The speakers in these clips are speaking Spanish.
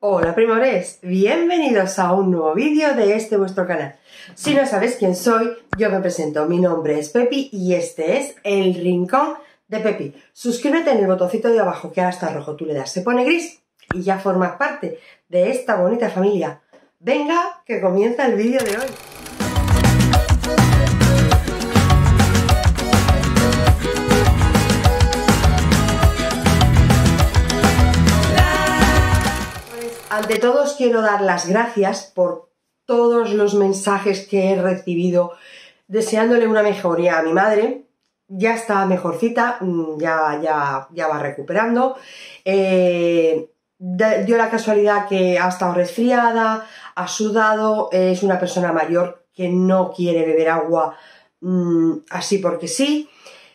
Hola primores, bienvenidos a un nuevo vídeo de vuestro canal. Si no sabes quién soy, yo me presento, mi nombre es Pepi y este es el Rincón de Pepi. Suscríbete en el botoncito de abajo que ahora está rojo, tú le das, se pone gris y ya formas parte de esta bonita familia. Venga, que comienza el vídeo de hoy. Ante todo os quiero dar las gracias por todos los mensajes que he recibido deseándole una mejoría a mi madre. Ya está mejorcita, ya va recuperando. Dio la casualidad que ha estado resfriada, ha sudado, es una persona mayor que no quiere beber agua así porque sí.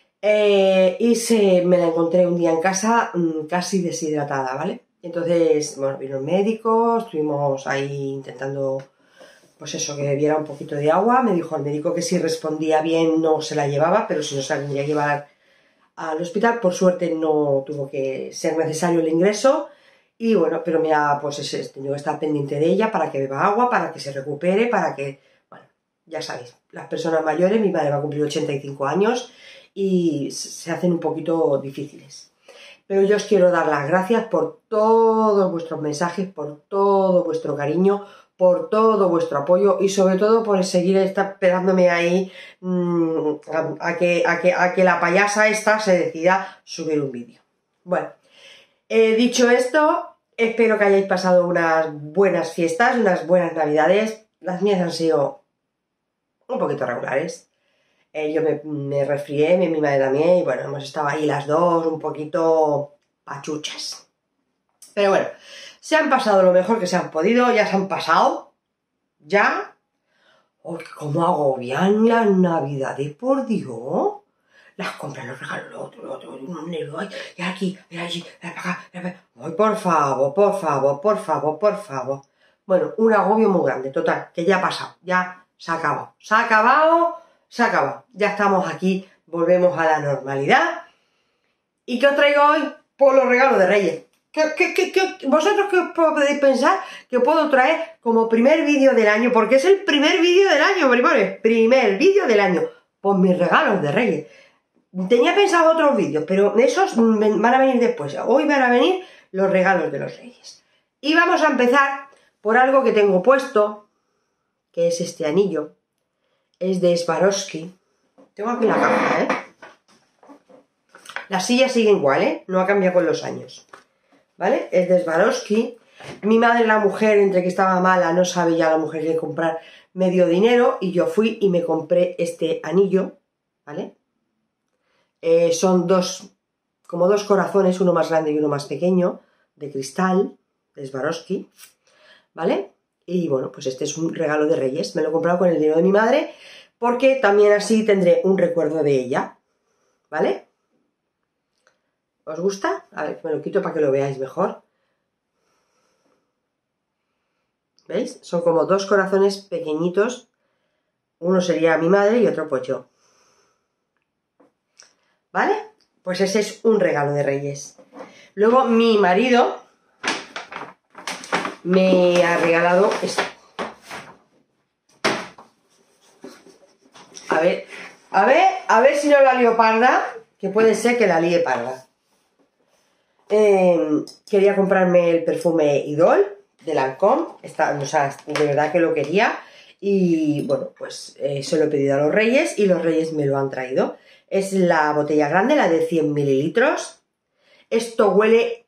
Me la encontré un día en casa casi deshidratada, ¿vale? Entonces, bueno, vino el médico, estuvimos ahí intentando, pues eso, que bebiera un poquito de agua. Me dijo el médico que si respondía bien no se la llevaba, pero si no se la tendría que llevar al hospital. Por suerte no tuvo que ser necesario el ingreso. Y bueno, pero mira, pues tengo que estar pendiente de ella para que beba agua, para que se recupere, para que, bueno, ya sabéis, las personas mayores, mi madre va a cumplir 85 años y se hacen un poquito difíciles. Pero yo os quiero dar las gracias por todos vuestros mensajes, por todo vuestro cariño, por todo vuestro apoyo y sobre todo por seguir esperándome ahí a que la payasa esta se decida subir un vídeo. Bueno, dicho esto, espero que hayáis pasado unas buenas fiestas, unas buenas navidades. Las mías han sido un poquito regulares. Yo me resfrié, mi madre también, y bueno, hemos estado ahí las dos un poquito pachuchas. Pero bueno, se han pasado lo mejor que se han podido, ya se han pasado, ya. ¡Oh, cómo agobian las navidades, por Dios! Las compras, los regalos, lo otro, unos nervios, y aquí, y allí, y acá, y acá. ¡Ay, por favor, por favor, por favor, por favor! Bueno, un agobio muy grande, total, que ya ha pasado, ya se ha acabado, se ha acabado. Se acaba, ya estamos aquí, volvemos a la normalidad. ¿Y qué os traigo hoy? Pues los regalos de Reyes. ¿Vosotros qué os podéis pensar que puedo traer como primer vídeo del año? Porque es el primer vídeo del año, primores, primer vídeo del año. Pues mis regalos de Reyes. Tenía pensado otros vídeos, pero esos van a venir después. Hoy van a venir los regalos de los Reyes. Y vamos a empezar por algo que tengo puesto, que es este anillo. Es de Swarovski. Tengo aquí la caja, ¿eh? La silla sigue igual, ¿eh? No ha cambiado con los años. ¿Vale? Es de Swarovski. Mi madre, la mujer, entre que estaba mala, no sabe ya la mujer que comprar, me dio dinero y yo fui y me compré este anillo, ¿vale? Son como dos corazones, uno más grande y uno más pequeño, de cristal, de Swarovski, ¿vale? Y bueno, pues este es un regalo de Reyes. Me lo he comprado con el dinero de mi madre porque también así tendré un recuerdo de ella. ¿Vale? ¿Os gusta? A ver, me lo quito para que lo veáis mejor. ¿Veis? Son como dos corazones pequeñitos. Uno sería mi madre y otro pues yo. ¿Vale? Pues ese es un regalo de Reyes. Luego mi marido me ha regalado esto. A ver si no la lío parda, que puede ser que la líe parda. Quería comprarme el perfume Idol de Lancôme, o sea, de verdad que lo quería. Y bueno, pues se lo he pedido a los Reyes y los Reyes me lo han traído. Es la botella grande, la de 100 mililitros. Esto huele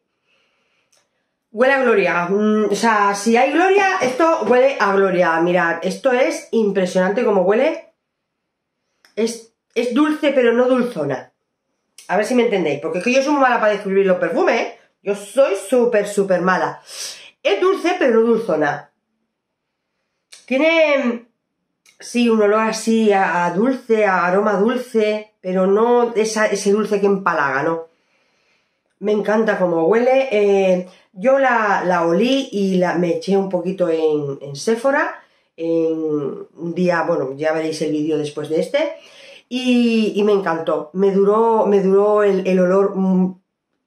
a gloria, o sea, si hay gloria, esto huele a gloria. Mirad, esto es impresionante como huele. Es dulce, pero no dulzona. A ver si me entendéis, porque es que yo soy muy mala para describir los perfumes, ¿eh? Yo soy súper mala. Es dulce, pero no dulzona. Tiene, sí, un olor así a dulce, a aroma dulce, pero no ese dulce que empalaga, ¿no? Me encanta cómo huele. Yo la olí y me eché un poquito en Sephora. Un día, bueno, ya veréis el vídeo después de este. Y me encantó. Me duró el olor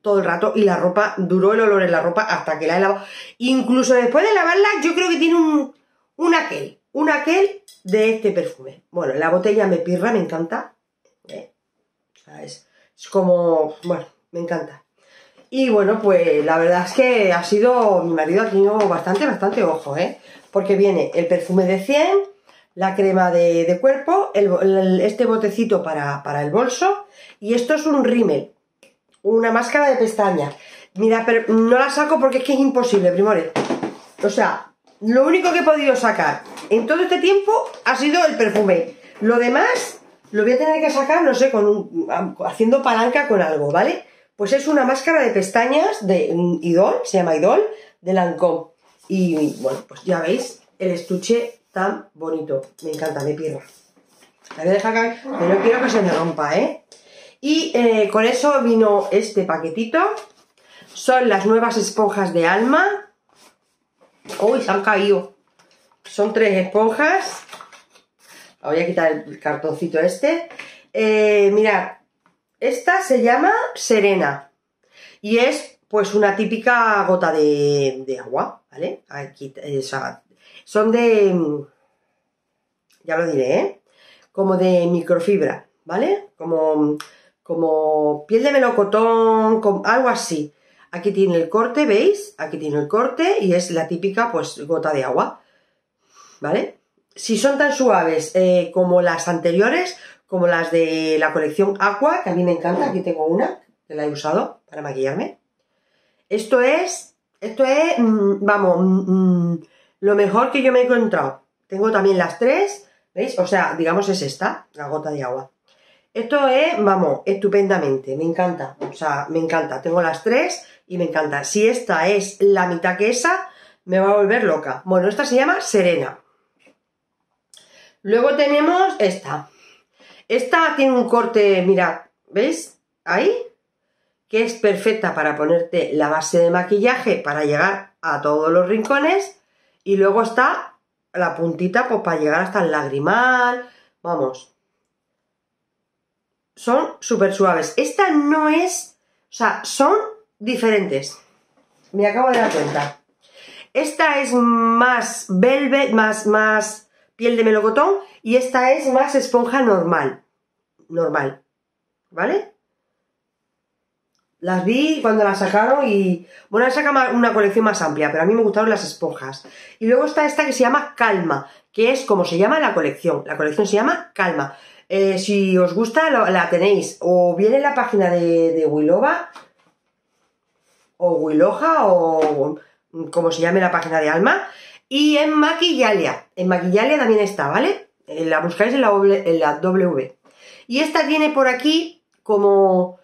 todo el rato y la ropa, duró el olor en la ropa hasta que la he lavado. Incluso después de lavarla, yo creo que tiene un aquel de este perfume. Bueno, la botella me pirra, me encanta. O sea, es como, bueno, me encanta. Y bueno, pues la verdad es que ha sido, mi marido ha tenido bastante ojo, porque viene el perfume de 100, la crema de cuerpo, este botecito para el bolso, y esto es un rímel, una máscara de pestañas. Mira, pero no la saco porque es que es imposible, primores. O sea, lo único que he podido sacar en todo este tiempo ha sido el perfume. Lo demás lo voy a tener que sacar, no sé, haciendo palanca con algo, ¿vale? Pues es una máscara de pestañas de Idol, se llama Idol, de Lancôme. Y bueno, pues ya veis el estuche tan bonito. Me encanta, me pirra. La voy a dejar caer, pero no quiero que se me rompa, Y con eso vino este paquetito. Son las nuevas esponjas de Alma. Uy, se han caído. Son 3 esponjas. Voy a quitar el cartoncito este. Mirad, esta se llama Serena. Y es pues una típica gota de agua, ¿vale? Aquí, o sea, son de... ya lo diré, como de microfibra, ¿vale? Como piel de melocotón, algo así. Aquí tiene el corte, ¿veis? Aquí tiene el corte y es la típica, pues, gota de agua, ¿vale? Si son tan suaves como las anteriores, como las de la colección Aqua, que a mí me encanta, aquí tengo una, que la he usado para maquillarme. Esto es, vamos, lo mejor que yo me he encontrado. Tengo también las 3, ¿veis? O sea, digamos es esta, la gota de agua. Esto es, vamos, estupendamente, me encanta, o sea, me encanta. Tengo las 3 y me encanta. Si esta es la mitad que esa, me va a volver loca. Bueno, esta se llama Serena. Luego tenemos esta. Esta tiene un corte, mirad, ¿veis? Ahí, que es perfecta para ponerte la base de maquillaje para llegar a todos los rincones. Y luego está la puntita, pues para llegar hasta el lagrimal. Vamos. Son súper suaves. Esta no es... O sea, son diferentes. Me acabo de dar cuenta. Esta es más velvet, más piel de melocotón. Y esta es más esponja normal. Normal. ¿Vale? Las vi cuando las sacaron y... Bueno, han sacado una colección más amplia, pero a mí me gustaron las esponjas. Y luego está esta que se llama Calma, que es como se llama la colección. La colección se llama Calma. Si os gusta, la tenéis o bien en la página de Wilova, o Wiloja, o como se llame la página de Alma, y en Maquillalia. En Maquillalia también está, ¿vale? La buscáis en la W. Y esta tiene por aquí o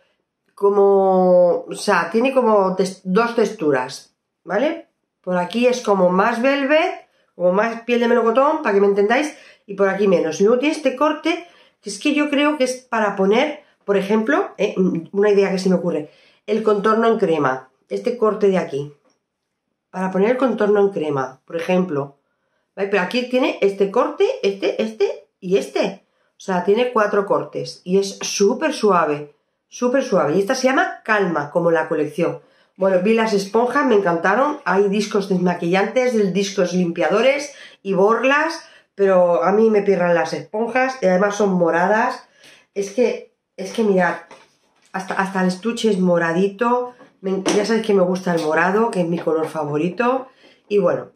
sea, tiene como 2 texturas, ¿vale? Por aquí es como más velvet, como más piel de melocotón, para que me entendáis, y por aquí menos. Y luego tiene este corte, que es que yo creo que es para poner, por ejemplo, una idea que se me ocurre, el contorno en crema, este corte de aquí, para poner el contorno en crema, por ejemplo, ¿vale? Pero aquí tiene este corte, este y este, o sea, tiene 4 cortes, y es súper suave. Súper suave. Y esta se llama Calma, como la colección. Bueno, vi las esponjas, me encantaron. Hay discos desmaquillantes, discos limpiadores y borlas. Pero a mí me pirran las esponjas. Y además son moradas. Es que mirad. Hasta el estuche es moradito. Ya sabéis que me gusta el morado, que es mi color favorito. Y bueno.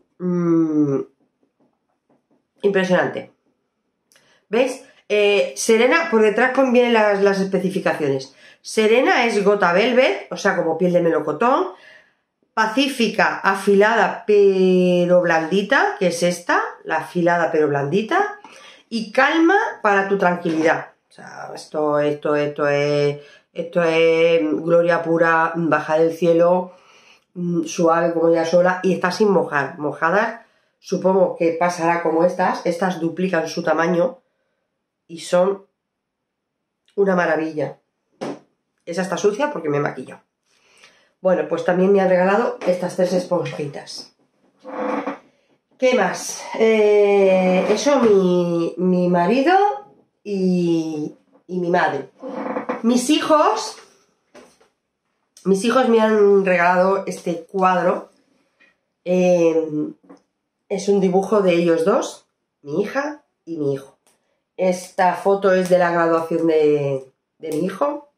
Impresionante. ¿Veis? Serena, por detrás vienen las especificaciones. Serena es gota velvet, o sea, como piel de melocotón. Pacífica, afilada pero blandita, que es esta, la afilada pero blandita. Y Calma, para tu tranquilidad. O sea, esto es gloria pura, baja del cielo, suave como ella sola, y está sin mojar. Mojadas, supongo que pasará como estas duplican su tamaño y son una maravilla. Esa está sucia porque me he maquillado. Bueno, pues también me han regalado estas 3 esponjitas. ¿Qué más? Eso mi marido y mi madre. Mis hijos Mis hijos me han regalado este cuadro. Es un dibujo de ellos dos, mi hija y mi hijo. Esta foto es de la graduación de mi hijo.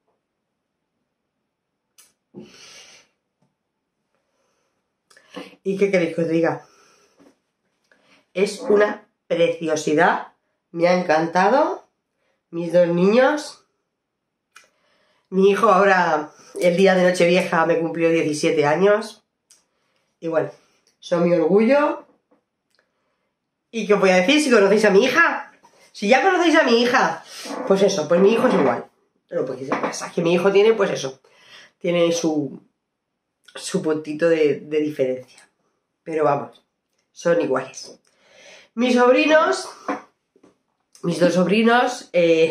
¿Y qué queréis que os diga? Es una preciosidad. Me ha encantado. Mis dos niños. Mi hijo ahora, el día de Nochevieja, me cumplió 17 años. Y bueno, son mi orgullo. ¿Y qué os voy a decir si conocéis a mi hija? Si ya conocéis a mi hija, pues eso, pues mi hijo es igual. Pero porque pasa que mi hijo tiene, pues eso, tiene su puntito de diferencia. Pero vamos, son iguales. Mis sobrinos, mis dos sobrinos,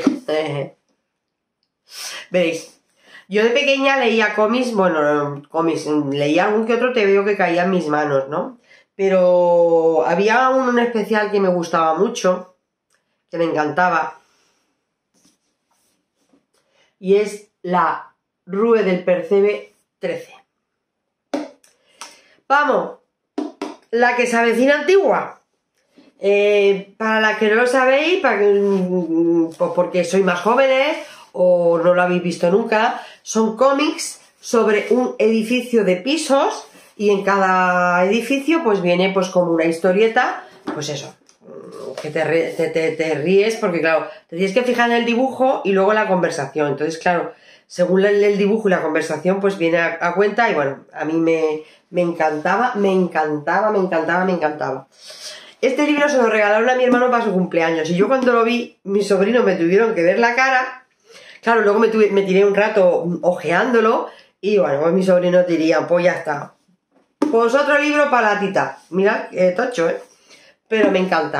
veréis, yo de pequeña leía cómics, bueno, cómics, leía algún que otro, te veo que caía en mis manos, ¿no? Pero había uno en especial que me gustaba mucho, que me encantaba, y es la Rue del Percebe 13. Vamos, la que se avecina antigua. Para la que no lo sabéis, pues porque sois más jóvenes o no lo habéis visto nunca, son cómics sobre un edificio de pisos y en cada edificio pues viene pues como una historieta, pues eso, que te ríes porque claro, te tienes que fijar en el dibujo y luego la conversación. Entonces claro, según el dibujo y la conversación pues viene a cuenta y bueno, a mí me encantaba. Este libro se lo regalaron a mi hermano para su cumpleaños y yo cuando lo vi, mis sobrinos me tuvieron que ver la cara. Claro, luego me tiré un rato ojeándolo y bueno, pues mis sobrinos dirían, pues ya está. Pues otro libro para la tita. Mirad, tocho, ¿eh? Pero me encanta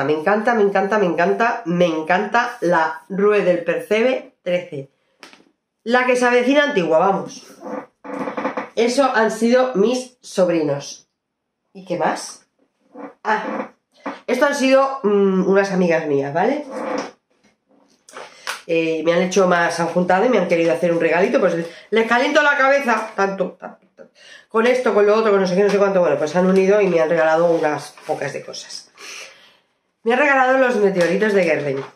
la Rue del Percebe 13. La que se avecina antigua, vamos. Eso han sido mis sobrinos. ¿Y qué más? Ah, esto han sido unas amigas mías, ¿vale? Me han hecho más, han juntado y me han querido hacer un regalito, pues les caliento la cabeza, tanto, con esto, con lo otro, con no sé qué, no sé cuánto, bueno, pues se han unido y me han regalado unas pocas de cosas. Me han regalado los meteoritos de Guerlain.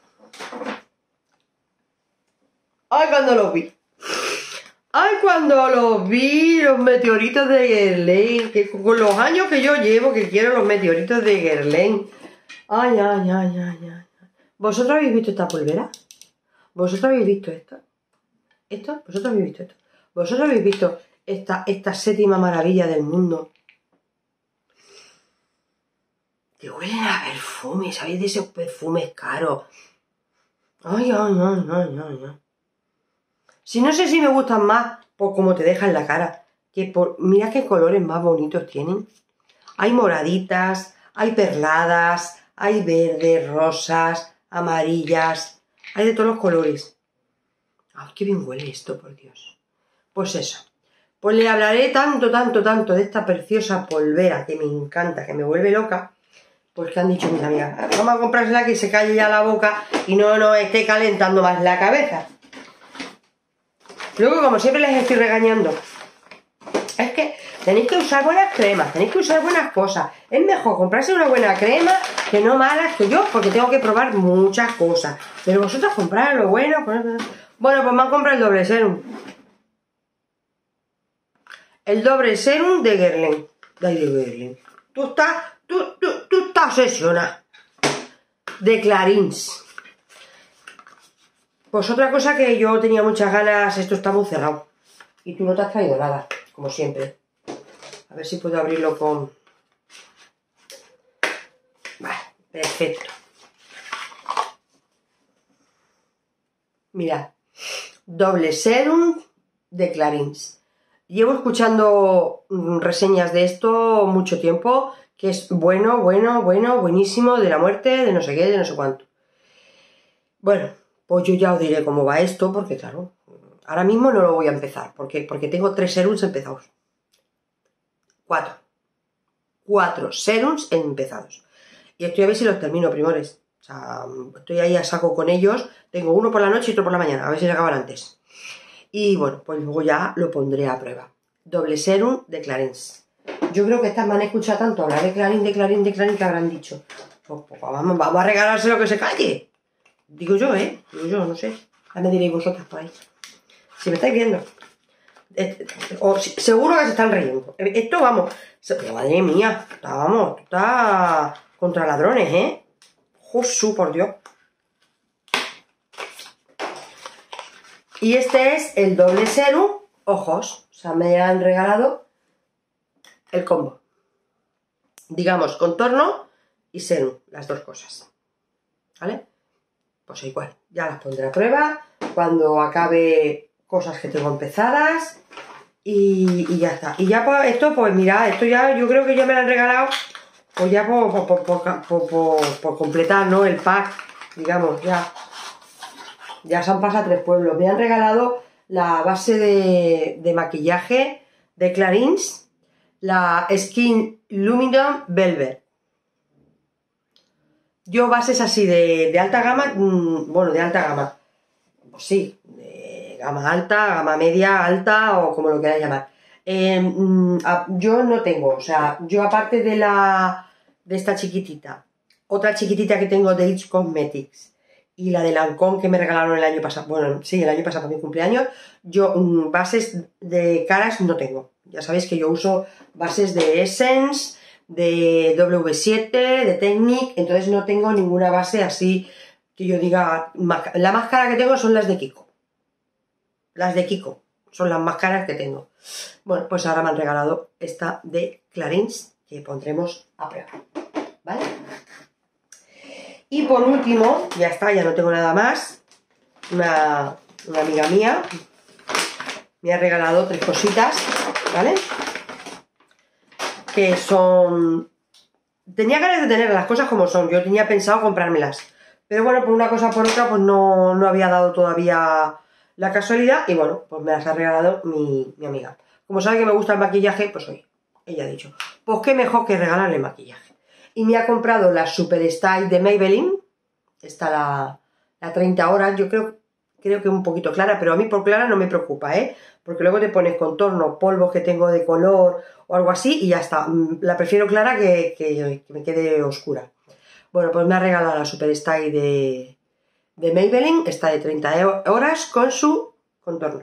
¡Ay, cuando los vi! ¡Ay, cuando los vi, los meteoritos de Guerlain! Que con los años que yo llevo, que quiero los meteoritos de Guerlain. ¡Ay! ¿Vosotros habéis visto esta pulvera? ¿Vosotros habéis visto esto? ¿Vosotros habéis visto esto? ¿Vosotros habéis visto esta séptima maravilla del mundo? Que huelen a perfume, ¿sabéis de esos perfumes caros? Ay. Si no sé si me gustan más por cómo te dejan la cara, que por... Mira qué colores más bonitos tienen. Hay moraditas, hay perladas, hay verdes, rosas, amarillas, hay de todos los colores. ¡Ay, qué bien huele esto, por Dios! Pues eso. Pues le hablaré tanto de esta preciosa polvera que me encanta, que me vuelve loca. Pues que han dicho mis amigas, vamos a comprársela que se calle ya la boca y no nos esté calentando más la cabeza. Luego, como siempre les estoy regañando, es que tenéis que usar buenas cremas, tenéis que usar buenas cosas. Es mejor comprarse una buena crema que no malas que yo, porque tengo que probar muchas cosas. Pero vosotros comprad lo bueno. Bueno, pues me han comprado el doble serum. El doble serum de Guerlain. Tú estás obsesionada. De Clarins. Pues otra cosa que yo tenía muchas ganas, esto está muy cerrado. Y tú no te has traído nada, como siempre. A ver si puedo abrirlo con... Vale, perfecto. Mirad, doble serum de Clarins. Llevo escuchando reseñas de esto mucho tiempo, que es buenísimo, de la muerte, de no sé qué, de no sé cuánto. Bueno, pues yo ya os diré cómo va esto, porque claro, ahora mismo no lo voy a empezar, porque tengo 3 serums empezados. 4 serums empezados. Y estoy a ver si los termino, primores. O sea, estoy ahí a saco con ellos. Tengo uno por la noche y otro por la mañana, a ver si se acaban antes. Y bueno, pues luego ya lo pondré a prueba. Doble serum de Clarins. Yo creo que estas me han escuchado tanto hablar de Clarins, que habrán dicho. Pues vamos a regalárselo, que se calle. Digo yo, Digo yo, no sé. Ya me diréis vosotras por ahí. Si me estáis viendo. Seguro que se están riendo. Esto, vamos. Madre mía. Vamos. Está contra ladrones, Josu, por Dios. Y este es el doble serum ojos. O sea, me han regalado el combo. Digamos, contorno y serum. Las dos cosas. ¿Vale? Pues igual. Ya las pondré a prueba. Cuando acabe cosas que tengo empezadas. Y ya está. Y ya pues, esto, pues mira, esto ya yo creo que ya me lo han regalado. Pues ya por completar, ¿no? El pack. Digamos, ya. Ya se han pasado 3 pueblos. Me han regalado la base de maquillaje de Clarins, la Skin Luminum Velvet. Yo bases así de alta gama, bueno, de alta gama, pues sí, de gama alta, gama media, alta o como lo queráis llamar. Yo no tengo, o sea, yo aparte de esta chiquitita, otra chiquitita que tengo de It Cosmetics, y la de Lancôme que me regalaron el año pasado, bueno, sí, el año pasado por mi cumpleaños, yo bases de caras no tengo. Ya sabéis que yo uso bases de Essence, de W7, de Technique, entonces no tengo ninguna base así que yo diga... La más cara que tengo son las de Kiko. Las de Kiko son las más caras que tengo. Bueno, pues ahora me han regalado esta de Clarins que pondremos a prueba, ¿vale? Y por último, ya está, ya no tengo nada más. Una amiga mía me ha regalado 3 cositas, ¿vale? Que son... Tenía ganas de tener las cosas como son. Yo tenía pensado comprármelas. Pero bueno, por una cosa o por otra, pues no había dado todavía la casualidad. Y bueno, pues me las ha regalado mi amiga. Como sabe que me gusta el maquillaje, pues oye, ella ha dicho, pues qué mejor que regalarle maquillaje. Y me ha comprado la Super Style de Maybelline. Está la 30 horas. Yo creo que un poquito clara, pero a mí por clara no me preocupa, porque luego te pones contorno, polvos que tengo de color o algo así y ya está. La prefiero clara que me quede oscura. Bueno, pues me ha regalado la Super Style de Maybelline. Está de 30 horas con su contorno.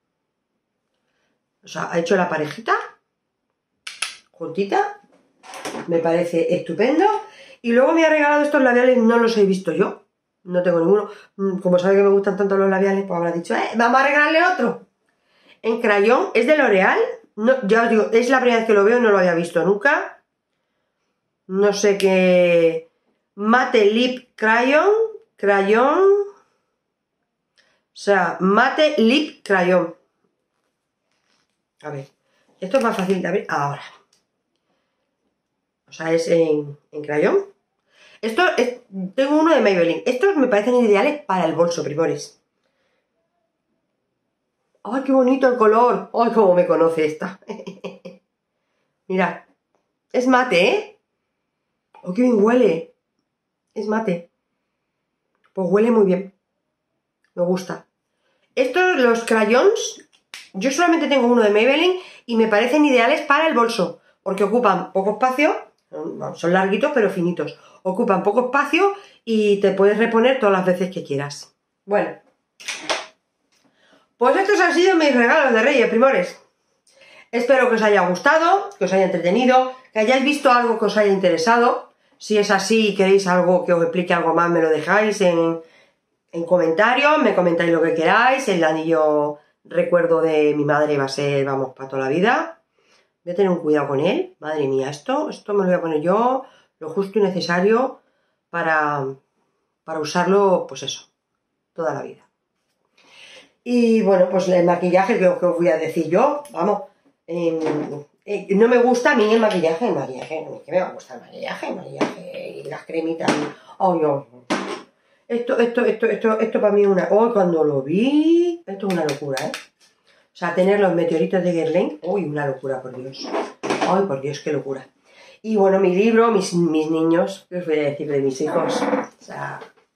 O sea, ha hecho la parejita juntita. Me parece estupendo. Y luego me ha regalado estos labiales, no los he visto yo. No tengo ninguno. Como sabe que me gustan tanto los labiales, pues habrá dicho, vamos a regalarle otro. En crayón, es de L'Oreal. No, ya os digo, es la primera vez que lo veo, no lo había visto nunca. No sé qué... Mate Lip Crayon. O sea, Mate Lip Crayon. A ver, esto es más fácil de abrir ahora. O sea, es en crayón. Tengo uno de Maybelline. Estos me parecen ideales para el bolso, primores. ¡Ay, qué bonito el color! ¡Ay, cómo me conoce esta! Mirad. Es mate, ¡ay, qué bien huele! Es mate. Pues huele muy bien. Me gusta. Estos, los crayons, yo solamente tengo uno de Maybelline y me parecen ideales para el bolso. Porque ocupan poco espacio. Son larguitos pero finitos. Ocupan poco espacio y te puedes reponer todas las veces que quieras. Bueno, pues estos han sido mis regalos de Reyes, primores. Espero que os haya gustado, que os haya entretenido, que hayáis visto algo que os haya interesado. Si es así y queréis algo que os explique algo más, me lo dejáis en comentarios, me comentáis lo que queráis. El anillo recuerdo de mi madre va a ser, vamos, para toda la vida. Voy a tener un cuidado con él. Madre mía, esto me lo voy a poner yo, lo justo y necesario para usarlo, pues eso, toda la vida. Y bueno, pues el maquillaje, que os voy a decir yo, vamos, no me gusta a mí el maquillaje, ¿qué me va a gustar el maquillaje y las cremitas? Oh, no. Esto para mí es una... Oh, cuando lo vi, esto es una locura, O sea, tener los meteoritos de Guerlain, uy, una locura, por Dios. Ay, por Dios, qué locura. Y bueno, mi libro, mis niños, ¿qué os voy a decir de mis hijos? O sea,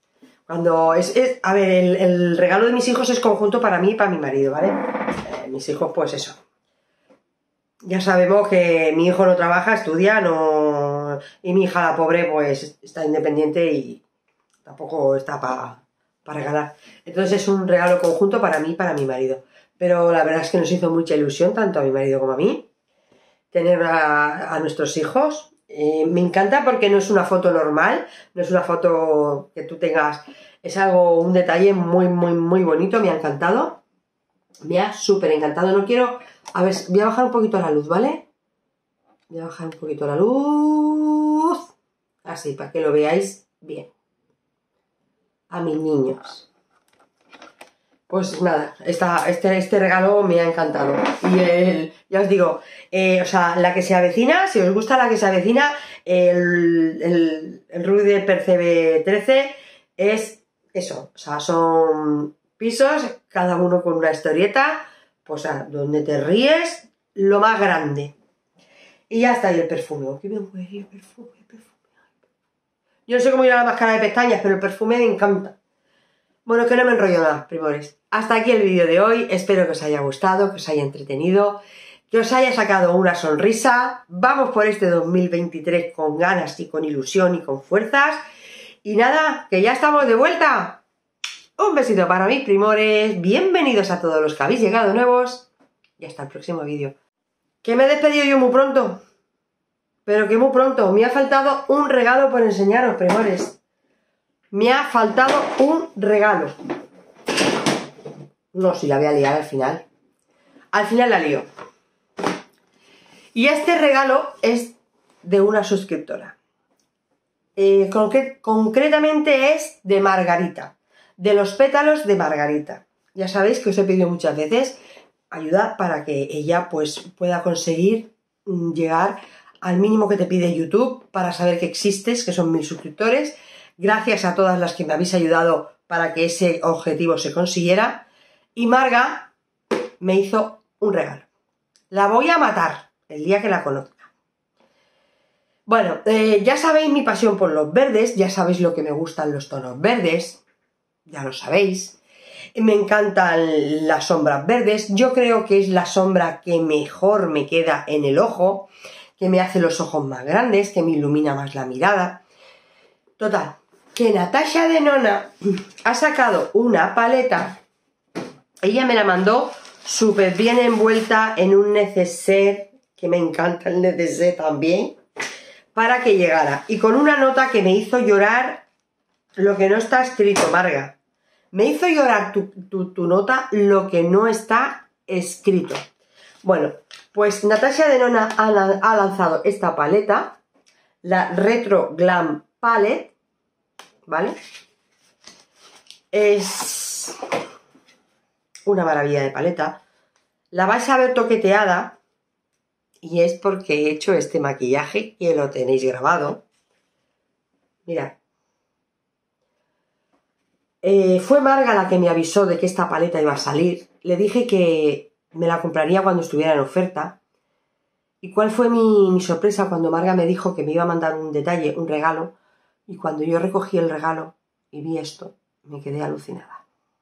Cuando a ver, el regalo de mis hijos es conjunto para mí y para mi marido, ¿vale? Mis hijos, pues eso. Ya sabemos que mi hijo no trabaja, estudia, no... Y mi hija, la pobre, pues está independiente y tampoco está para regalar. Entonces es un regalo conjunto para mí y para mi marido. Pero la verdad es que nos hizo mucha ilusión, tanto a mi marido como a mí, tener a nuestros hijos. Me encanta porque no es una foto normal, no es una foto que tú tengas, es algo, un detalle muy, muy, muy bonito, me ha encantado. Me ha súper encantado, no quiero... A ver, voy a bajar un poquito la luz, ¿vale? Voy a bajar un poquito la luz. Así, para que lo veáis bien. A mis niños. Pues nada, este regalo me ha encantado. Y ya os digo, o sea, la que se avecina, si os gusta la que se avecina, el Rude Percebe 13 es eso. O sea, son pisos, cada uno con una historieta, pues donde te ríes, lo más grande. Y ya está ahí el perfume. ¡Qué bien huele el perfume! Yo no sé cómo ir a la máscara de pestañas, pero el perfume me encanta. Bueno, que no me enrollo nada, primores. Hasta aquí el vídeo de hoy. Espero que os haya gustado, que os haya entretenido, que os haya sacado una sonrisa. Vamos por este 2023 con ganas y con ilusión y con fuerzas. Y nada, que ya estamos de vuelta. Un besito para mis primores. Bienvenidos a todos los que habéis llegado nuevos. Y hasta el próximo vídeo. Que me he despedido yo muy pronto. Pero que muy pronto. Me ha faltado un regalo por enseñaros, primores. Me ha faltado un regalo. No, si la voy a liar al final. Al final la lío. Y este regalo es de una suscriptora. Concretamente es de Margarita. De los pétalos de Margarita. Ya sabéis que os he pedido muchas veces ayuda para que ella pues pueda conseguir llegar al mínimo que te pide YouTube para saber que existes, que son 1000 suscriptores. Gracias a todas las que me habéis ayudado para que ese objetivo se consiguiera. Y Marga me hizo un regalo. La voy a matar el día que la conozca. Bueno, ya sabéis mi pasión por los verdes, ya sabéis lo que me gustan los tonos verdes, ya lo sabéis. Me encantan las sombras verdes, yo creo que es la sombra que mejor me queda en el ojo, que me hace los ojos más grandes, que me ilumina más la mirada. Total, que Natasha Denona ha sacado una paleta, ella me la mandó súper bien envuelta en un neceser, que me encanta el neceser también, para que llegara. Y con una nota que me hizo llorar lo que no está escrito, Marga. Me hizo llorar tu nota lo que no está escrito. Bueno, pues Natasha Denona ha lanzado esta paleta, la Retro Glam Palette, ¿vale? Es una maravilla de paleta. La vais a ver toqueteada y es porque he hecho este maquillaje que lo tenéis grabado. Mirad. Fue Marga la que me avisó de que esta paleta iba a salir. Le dije que me la compraría cuando estuviera en oferta. ¿Y cuál fue mi sorpresa cuando Marga me dijo que me iba a mandar un detalle, un regalo? Y cuando yo recogí el regalo y vi esto, me quedé alucinada.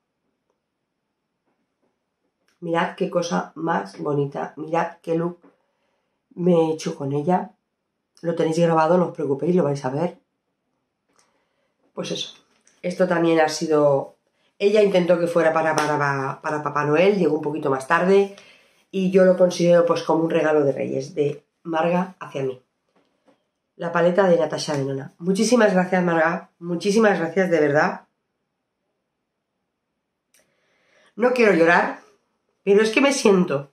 Mirad qué cosa más bonita, mirad qué look me he hecho con ella. Lo tenéis grabado, no os preocupéis, lo vais a ver. Pues eso, esto también ha sido... Ella intentó que fuera para Papá Noel, llegó un poquito más tarde y yo lo considero pues como un regalo de Reyes, de Marga hacia mí. La paleta de Natasha Denona. Muchísimas gracias, Marga. Muchísimas gracias, de verdad. No quiero llorar, pero es que me siento...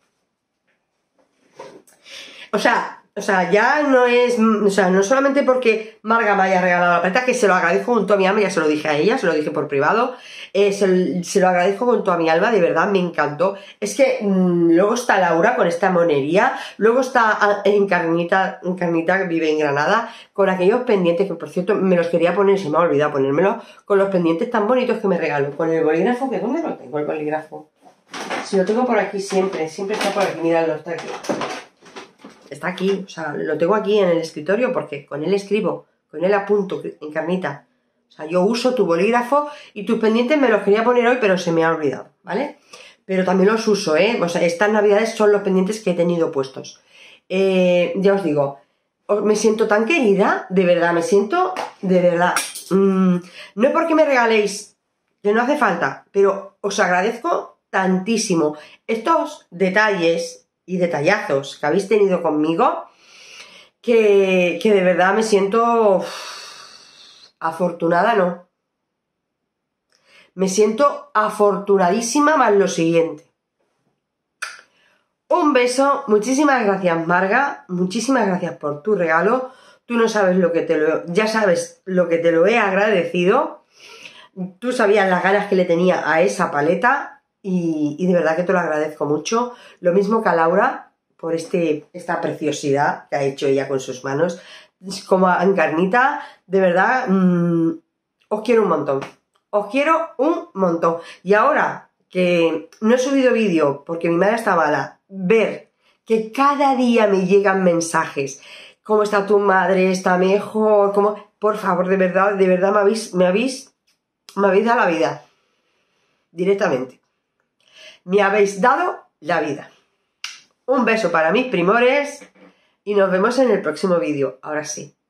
O sea, ya no es... O sea, no solamente porque Marga me haya regalado la paleta, que se lo agradezco con toda mi alma, ya se lo dije a ella, se lo dije por privado, se lo agradezco con toda mi alma, de verdad, me encantó. Es que luego está Laura con esta monería, luego está Encarnita, que vive en Granada, con aquellos pendientes, que por cierto me los quería poner, se me ha olvidado ponérmelos, con los pendientes tan bonitos que me regaló, con el bolígrafo, que ¿dónde lo tengo el bolígrafo? Si lo tengo por aquí siempre está por aquí, miradlo, está aquí. Está aquí, o sea, lo tengo aquí en el escritorio porque con él escribo, con él apunto, Encarnita. O O sea, yo uso tu bolígrafo y tus pendientes me los quería poner hoy, pero se me ha olvidado, ¿vale? Pero también los uso, ¿eh? O sea, estas navidades son los pendientes que he tenido puestos. Ya os digo, me siento tan querida, de verdad, me siento, de verdad. No es porque me regaléis, que no hace falta, pero os agradezco tantísimo estos detalles y detallazos que habéis tenido conmigo, que de verdad me siento afortunada, ¿no? Me siento afortunadísima más lo siguiente. Un beso, muchísimas gracias Marga, muchísimas gracias por tu regalo. Tú no sabes lo que ya sabes lo que te lo he agradecido. Tú sabías las ganas que le tenía a esa paleta y de verdad que te lo agradezco mucho. Lo mismo que a Laura por esta preciosidad que ha hecho ella con sus manos. Como a Encarnita, de verdad, os quiero un montón. Os quiero un montón. Y ahora que no he subido vídeo porque mi madre está mala, ver que cada día me llegan mensajes. ¿Cómo está tu madre? ¿Está mejor? ¿Cómo? Por favor, de verdad me habéis dado la vida. Directamente. Me habéis dado la vida. Un beso para mis primores y nos vemos en el próximo vídeo. Ahora sí.